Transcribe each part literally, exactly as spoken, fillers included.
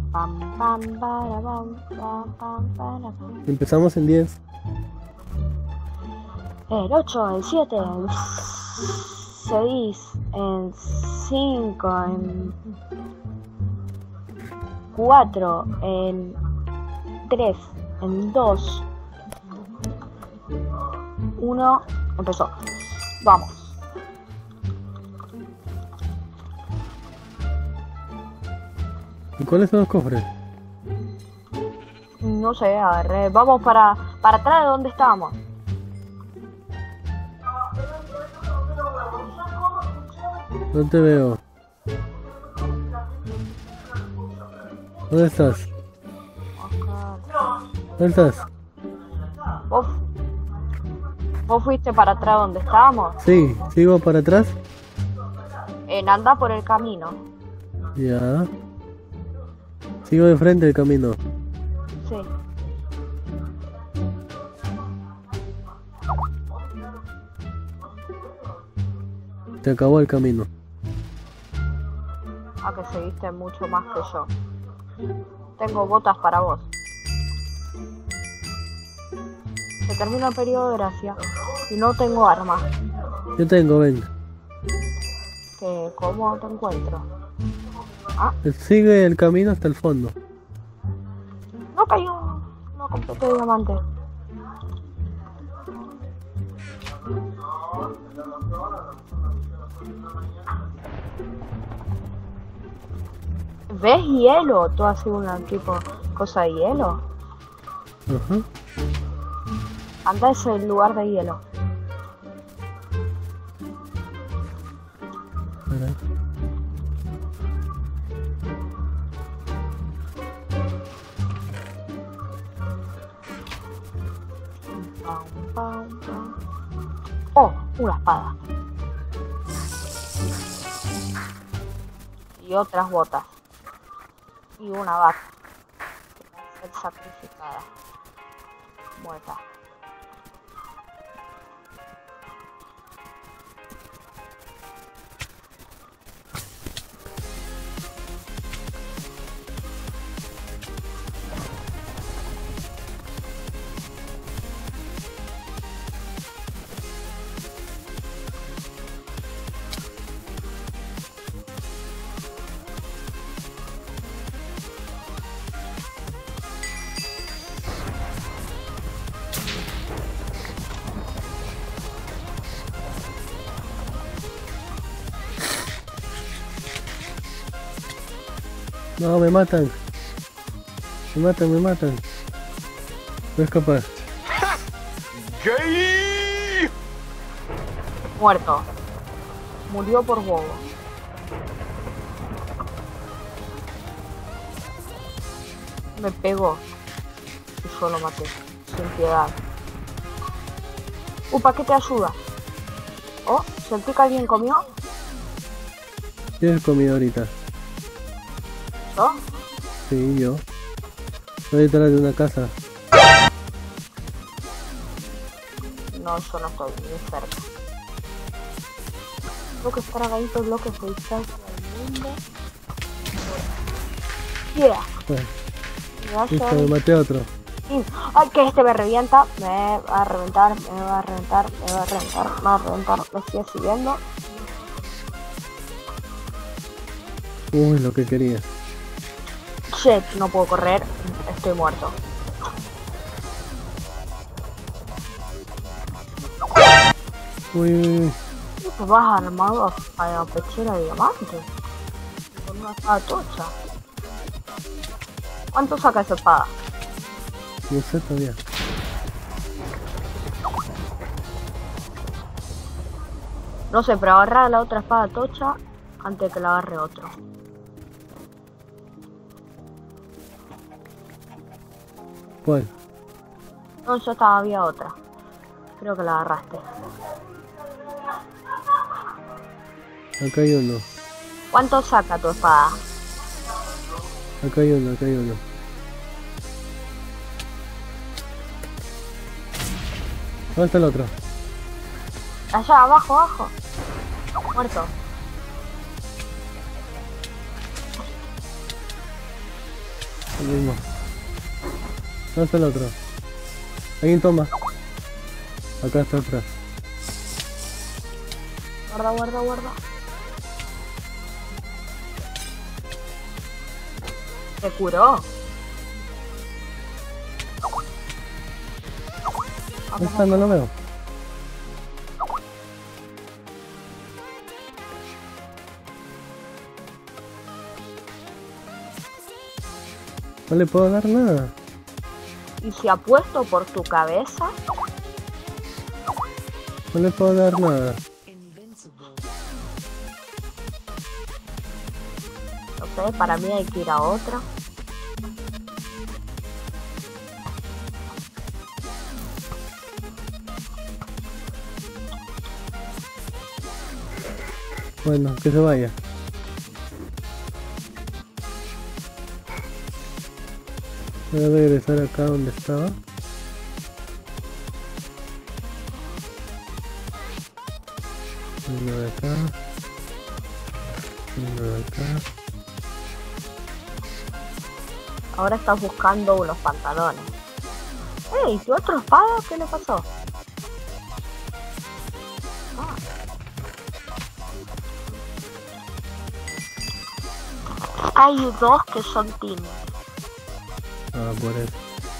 pam, pam, para, pam, pam, pam, para, pam. Empezamos en diez. El ocho, el siete, el seis, el cinco, el cuatro, el tres, el dos, uno, empezó. Vamos. ¿Y cuáles son los cofres? No sé, a ver, vamos para, para atrás de donde estábamos. No te veo. ¿Dónde estás? ¿Dónde estás? ¿Vos, vos fuiste para atrás donde estábamos? Sí, sigo para atrás. En anda por el camino. Ya. Sigo de frente del camino. Sí. Se acabó el camino. A que seguiste mucho más que yo. Tengo botas para vos. Se termina el periodo de gracia y no tengo armas. Yo tengo, ven. Que ¿cómo te encuentro? Ah, Sigue el camino hasta el fondo. no cayó. No completé diamante. ¿Ves hielo? Tú has sido una tipo cosa de hielo. Ajá. Anda a ese lugar de hielo. Espera. Pam, pam, pam. Oh, una espada. Y otras botas. Y una vaca. Que va a ser sacrificada. Muerta. No, me matan. Me matan, me matan. No es capaz. ¡Gay! Muerto. Murió por bobo. Me pegó. Y yo lo maté. Sin piedad. Upa, ¿qué te ayuda? Oh, sentí que alguien comió. ¿Quién has comido ahorita? ¿Yo? Sí, yo. Estoy detrás de una casa. No, yo no estoy ni cerca. Tengo que estar a veinte bloques de distancia del mundo. Yeah. Bueno, Gracias. listo, me maté a otro. Ay, que este me revienta. Me va a reventar, me va a reventar, me va a reventar, me va a reventar. Me sigue siguiendo. Uy, lo que quería. Shit, no puedo correr. Estoy muerto. Uy, uy, uy. Te vas armado a la pechera de diamante. Con una espada tocha. ¿Cuánto saca esa espada? No sé todavía. No sé, pero agarrar la otra espada tocha antes de que la agarre otro. ¿Cuál? No, yo estaba, había otra. Creo que la agarraste. Acá hay uno. ¿Cuánto saca tu espada? Acá hay uno, acá hay uno. ¿Dónde está el otro? Allá, abajo, abajo. Muerto. El mismo. ¿Dónde está el otro? Alguien toma. Acá está atrás. Guarda, guarda, guarda. Se curó. ¿Dónde está? No lo veo. No le puedo dar nada. ¿Y si apuesto por tu cabeza? No le puedo dar nada. No sé, para mí hay que ir a otra. Bueno, que se vaya. Voy a regresar acá donde estaba. Uno de acá. Uno de acá. Ahora estás buscando unos pantalones. ¡Ey! ¿Tu otro espada? ¿Qué le pasó? Ah. Hay dos que son tímidos. Ah, por eso.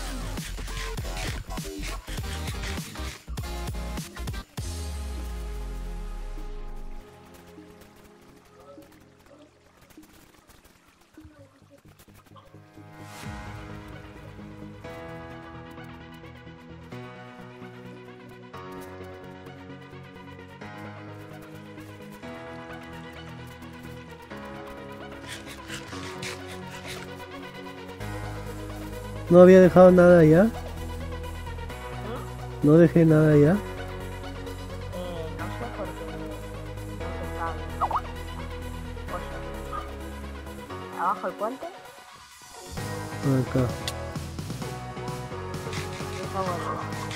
¿No había dejado nada allá? ¿Mm? ¿No dejé nada allá? Eh, no sé por qué no se sabe. Oye, ¿abajo el puente? Acá. Por favor.